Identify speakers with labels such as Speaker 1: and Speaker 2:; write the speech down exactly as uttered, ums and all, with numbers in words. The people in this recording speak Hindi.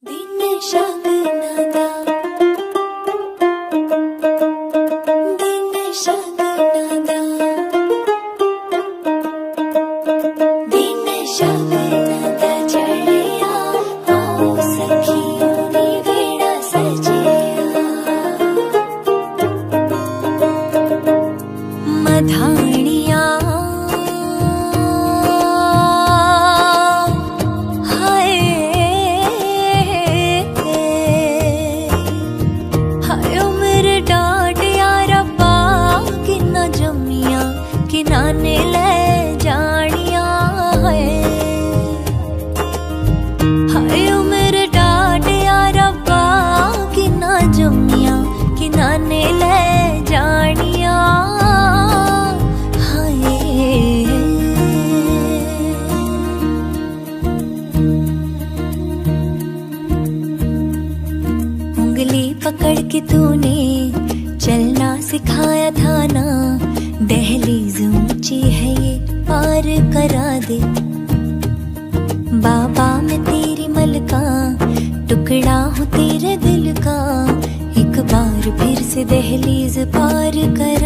Speaker 1: किनाने ले जानिया है हाय मेरे डाडिया रब्बा किना जमिया किनाने ले जानिया हाय। उंगली पकड़ के तूने चलना सिखाया था ना, दहलीज ऊंची है ये पार करा दे। बाबा मैं तेरी मलका टुकड़ा हूँ तेरे दिल का, एक बार फिर से दहलीज पार कर